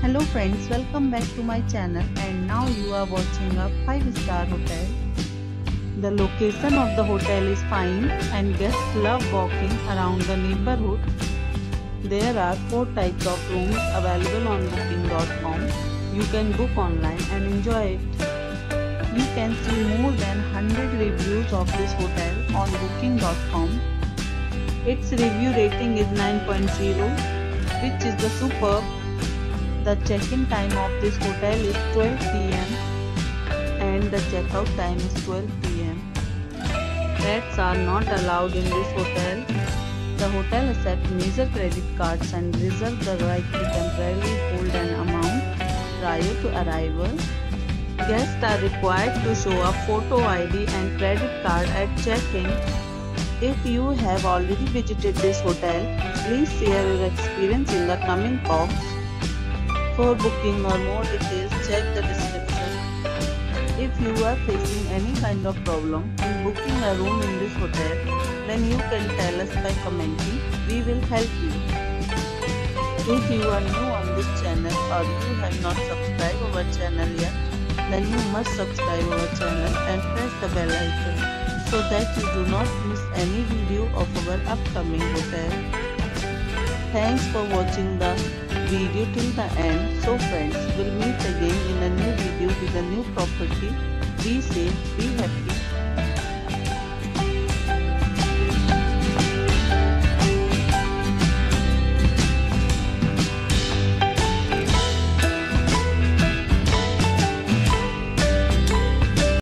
Hello friends, welcome back to my channel and now you are watching a 5-star hotel. The location of the hotel is fine and guests love walking around the neighborhood. There are 4 types of rooms available on booking.com. You can book online and enjoy it. You can see more than 100 reviews of this hotel on booking.com. Its review rating is 9.0, which is the superb. The check-in time of this hotel is 12 p.m. and the check-out time is 12 p.m. Pets are not allowed in this hotel. The hotel accepts major credit cards and reserves the right to temporarily hold an amount prior to arrival. Guests are required to show a photo ID and credit card at check-in. If you have already visited this hotel, please share your experience in the comment box. For booking or more details, check the description. If you are facing any kind of problem in booking a room in this hotel, then you can tell us by commenting. We will help you. If you are new on this channel or you have not subscribed our channel yet, then you must subscribe our channel and press the bell icon so that you do not miss any video of our upcoming hotel. Thanks for watching the video till the end. So friends, we'll meet again in a new video with a new property. Be safe, be happy.